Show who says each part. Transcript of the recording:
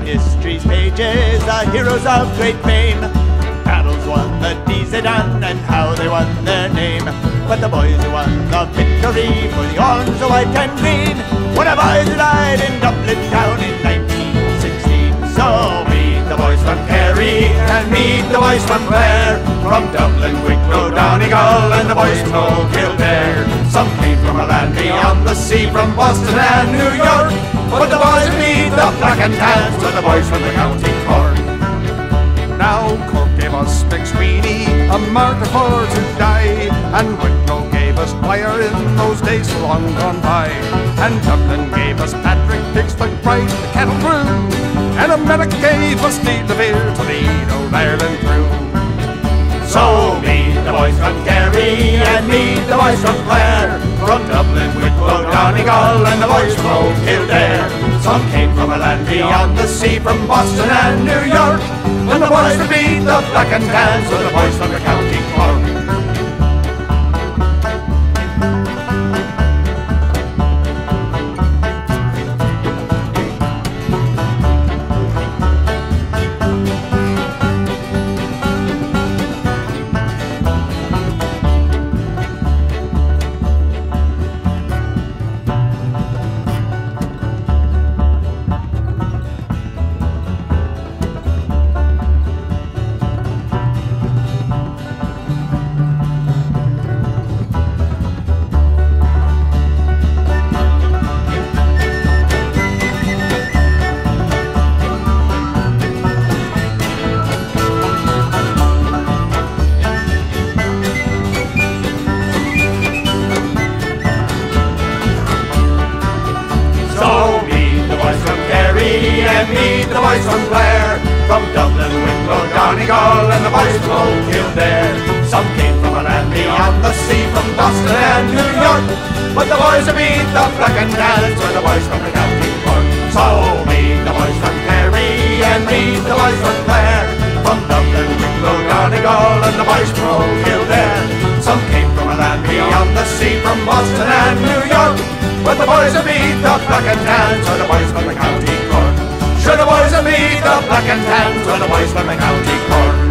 Speaker 1: history's pages, the heroes of great fame. Battles won, the deeds they done, and how they won their name. But the boys who won the victory for the orange, the white and green were the boys who died in Dublin town in 1916. So meet the boys from Kerry and meet the boys from Clare, from Dublin, Wicklow, Donegal, and the boys from Old Kildare. Some came from a land beyond the sea, from Boston and New York, but the boys who meet the black and tans were the boys from the County Cork. Now Cork gave us McSweeney, a martyr for to die, and Wicklow gave us Dwyer in those days so long gone by, and Dublin gave us Patrick Pigsford Price, the cattle crew, and America gave us Steve DeVere to lead old Ireland through. So meet the boys from Kerry and meet the boys from Clare, from Dublin, Wicklow, Donegal, and the boys from Old Kildare. Some came from a land beyond the sea, from Boston and New York, and the boys that beat the black and tans were the boys from the County Cork. And meet the boys from Clare, from Dublin, Wicklow, Donegal, and the boys from Old Kildare. Some came from a land beyond the sea, from Boston and New York, but the boys who beat the black and tans were the boys from the County Cork. So meet the boys from Kerry and meet the boys from Clare, from Dublin, Wicklow, Donegal, and the boys from Old Kildare. Some came from a land beyond the sea, from Boston and New York, but the boys who beat the black and tans were the boys from the County Cork. Sure, the boys that meet the black and tans were the boys from the County Cork.